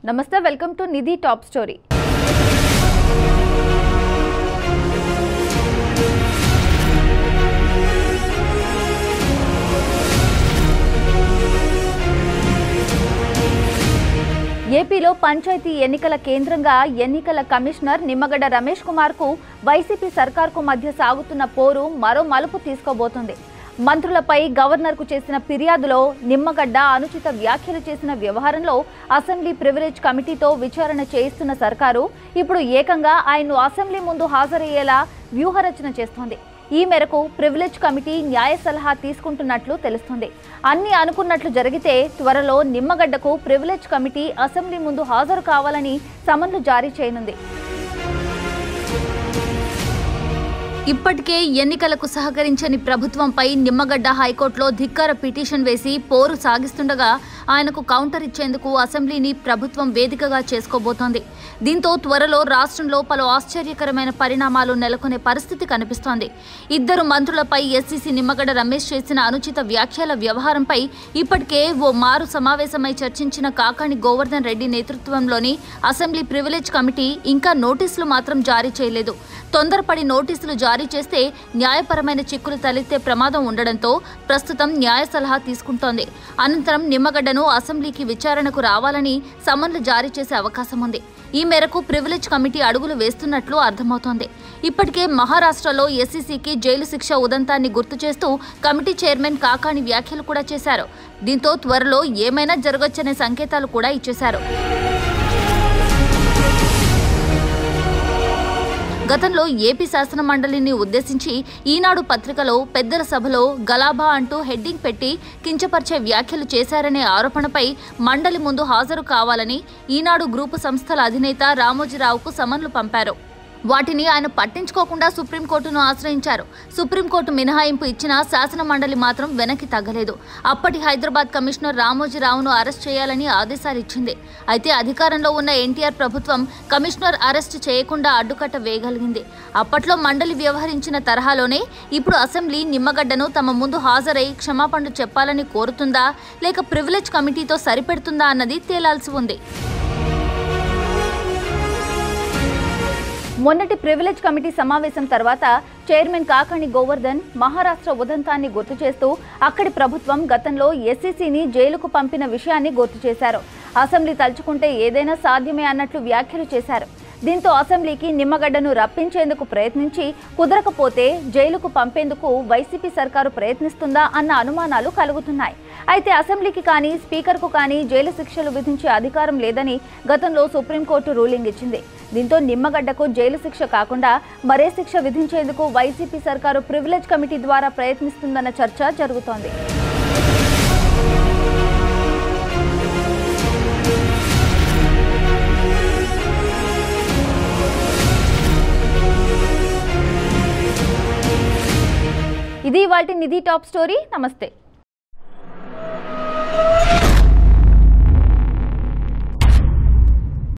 నమస్తే welcome to Nidhi top story. ఏపీలో పంచాయతీ ఎన్నికల కేంద్రంగా ఎన్నికల కమిషనర్ నిమ్మగడ్డ రమేష్ కుమార్ కు వైసీపీ సర్కార్కు మధ్య సాగుతున్న పోరు మరో మలుపు తీసుకోబోతోంది। మంత్రులపై గవర్నర్ కు చేసిన ఫిర్యాదులో నిమ్మగడ్డ అనుచిత వ్యాఖ్యలు చేసిన వ్యవహారంలో అసెంబ్లీ ప్రివిలేజ్ కమిటీతో విచారణ చేయిస్తున్న సర్కారు ఇప్పుడు ఏకంగా ఆయన్ను అసెంబ్లీ ముందు హాజరయ్యేలా వ్యూహరచన చేస్తోంది। ఈ మేరకు ప్రివిలేజ్ కమిటీ న్యాయ సలహా తీసుకుంటున్నట్లు తెలుస్తుంది। అన్ని అనుకున్నట్లు జరిగితే త్వరలో నిమ్మగడ్డకు ప్రివిలేజ్ కమిటీ అసెంబ్లీ ముందు హాజరు కావాలని సమన్లు జారీ చేయనుంది। ఇప్పటికే ఎన్నికలకు సహకరించని ప్రభుత్వంపై నిమ్మగడ్డ హైకోర్టులో ధిక్కార పిటిషన్ వేసి పోరు సాగిస్తుండగా ఆయనకు కౌంటర్ ఇచ్చేందుకు అసెంబ్లీని ప్రభుత్వం వేదికగా చేసుకోబోతోంది। దీంతో త్వరలో రాష్ట్రంలో పలు ఆశ్చర్యకరమైన పరిణామాలు నెలకొనే పరిస్థితి కనిపిస్తోంది। ఇద్దరు మంత్రులపై ఎస్సీసీ నిమ్మగడ్డ రమేష్ చేసిన అనుచిత వ్యాఖ్యల వ్యవహారంపై ఇప్పటికే ఓ మారు సమావేశమై చర్చించిన కాకాణి గోవర్ధన్ రెడ్డి నేతృత్వంలోని అసెంబ్లీ ప్రివిలేజ్ కమిటీ ఇంకా నోటీసులు మాత్రం జారీ చేయలేదు। తొందరపడి నోటీసులు జారీ చేస్తే న్యాయపరమైన చిక్కులు తలెత్తే ప్రమాదం ఉండడంతో ప్రస్తుతం న్యాయ సలహా తీసుకుంటోంది। అనంతరం నిమ్మగడ్డను అసెంబ్లీకి విచారణకు రావాలని సమన్లు జారీ చేసే అవకాశం ఉంది। ఈ మేరకు ప్రివిలేజ్ కమిటీ అడుగులు వేస్తున్నట్లు అర్థమవుతోంది। ఇప్పటికే మహారాష్ట్రలో ఎస్సీసీకి జైలు శిక్ష ఉదంతాన్ని గుర్తు చేస్తూ కమిటీ చైర్మన్ కాకాణి వ్యాఖ్యలు కూడా చేశారు। దీంతో త్వరలో ఏమైనా జరగొచ్చనే సంకేతాలు కూడా ఇచ్చేశారు। గతంలో ఏపీ శాసన మండలిని ఉద్దేశించి ఈనాడు పత్రికలో పెద్దల సభలో గలాభా అంటూ హెడ్డింగ్ పెట్టి కించపరిచే వ్యాఖ్యలు చేశారనే ఆరోపణపై మండలి ముందు హాజరు కావాలని ఈనాడు గ్రూపు సంస్థల అధినేత రామోజీరావుకు సమన్లు పంపారు। వాటిని ఆయన పట్టించుకోకుండా సుప్రీంకోర్టును ఆశ్రయించారు। సుప్రీంకోర్టు మినహాయింపు ఇచ్చిన శాసన మండలి మాత్రం వెనక్కి తగ్గలేదు। అప్పటి హైదరాబాద్ కమిషనర్ రామోజీరావును అరెస్ట్ చేయాలని ఆదేశాలు ఇచ్చింది। అయితే అధికారంలో ఉన్న ఎన్టీఆర్ ప్రభుత్వం కమిషనర్ అరెస్ట్ చేయకుండా అడ్డుకట్ట వేయగలిగింది। అప్పట్లో మండలి వ్యవహరించిన తరహాలోనే ఇప్పుడు అసెంబ్లీ నిమ్మగడ్డను తమ ముందు హాజరై క్షమాపణలు చెప్పాలని కోరుతుందా లేక ప్రివిలేజ్ కమిటీతో సరిపెడుతుందా అన్నది తేలాల్సి ఉంది। మొన్నటి ప్రివిలేజ్ కమిటీ సమావేశం తర్వాత చైర్మన్ కాకాణి గోవర్ధన్ మహారాష్ట్ర ఉదంతాన్ని గుర్తు చేస్తూ అక్కడి ప్రభుత్వం గతంలో ఎస్సీసీని జైలుకు పంపిన విషయాన్ని గుర్తు చేశారు। అసెంబ్లీ తలుచుకుంటే ఏదైనా సాధ్యమే అన్నట్లు వ్యాఖ్యలు చేశారు। దీంతో అసెంబ్లీకి నిమ్మగడ్డను రప్పించేందుకు ప్రయత్నించి కుదరకపోతే జైలుకు పంపేందుకు వైసీపీ సర్కారు ప్రయత్నిస్తుందా అన్న అనుమానాలు కలుగుతున్నాయి। అయితే అసెంబ్లీకి కానీ స్పీకర్కు కానీ జైలు శిక్షలు విధించే అధికారం లేదని గతంలో సుప్రీంకోర్టు రూలింగ్ ఇచ్చింది। దీంతో నిమ్మగడ్డకు జైలు శిక్ష కాకుండా మరే శిక్ష విధించేందుకు వైసీపీ సర్కారు ప్రివిలేజ్ కమిటీ ద్వారా ప్రయత్నిస్తుందన్న చర్చ జరుగుతోంది। ఇది ఇవాల్టి నిధి టాప్ స్టోరీ। నమస్తే।